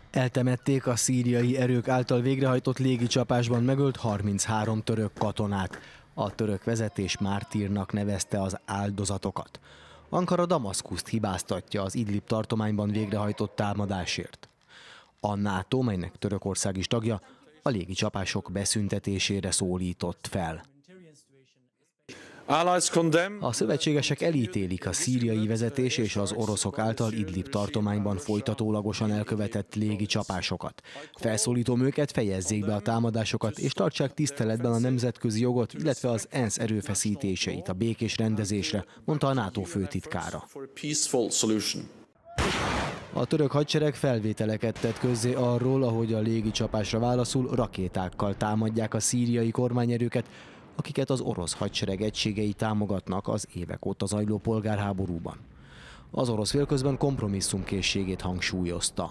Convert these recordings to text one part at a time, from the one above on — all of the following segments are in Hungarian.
Eltemették a szíriai erők által végrehajtott légicsapásban megölt 33 török katonát. A török vezetés mártírnak nevezte az áldozatokat. Ankara Damaszkuszt hibáztatja az Idlib tartományban végrehajtott támadásért. A NATO, melynek Törökország is tagja, a légicsapások beszüntetésére szólított fel. A szövetségesek elítélik a szíriai vezetés és az oroszok által Idlib tartományban folytatólagosan elkövetett légicsapásokat. Felszólítom őket, fejezzék be a támadásokat és tartsák tiszteletben a nemzetközi jogot, illetve az ENSZ erőfeszítéseit a békés rendezésre, mondta a NATO főtitkára. A török hadsereg felvételeket tett közzé arról, ahogy a légicsapásra válaszul rakétákkal támadják a szíriai kormányerőket, akiket az orosz hadsereg egységei támogatnak az évek óta zajló polgárháborúban. Az orosz fél közben kompromisszumkészségét hangsúlyozta.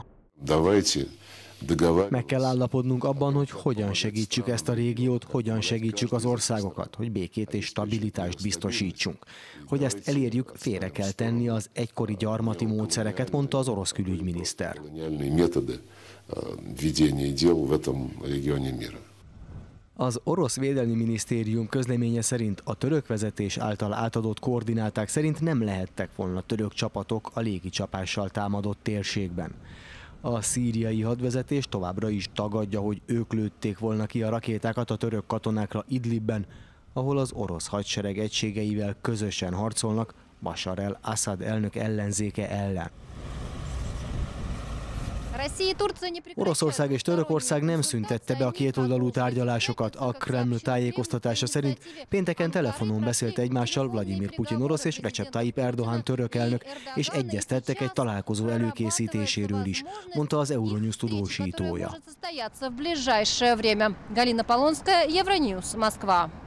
Meg kell állapodnunk abban, hogy hogyan segítsük ezt a régiót, hogyan segítsük az országokat, hogy békét és stabilitást biztosítsunk. Hogy ezt elérjük, félre kell tenni az egykori gyarmati módszereket, mondta az orosz külügyminiszter. Az orosz védelmi minisztérium közleménye szerint a török vezetés által átadott koordináták szerint nem lehettek volna török csapatok a légicsapással támadott térségben. A szíriai hadvezetés továbbra is tagadja, hogy ők lőtték volna ki a rakétákat a török katonákra Idlibben, ahol az orosz hadsereg egységeivel közösen harcolnak Bashar el-Assad elnök ellenzéke ellen. Oroszország és Törökország nem szüntette be a kétoldalú tárgyalásokat. A Kreml tájékoztatása szerint pénteken telefonon beszélt egymással Vladimir Putyin orosz és Recep Tayyip Erdoğan török elnök, és egyeztettek egy találkozó előkészítéséről is, mondta az Euronews tudósítója.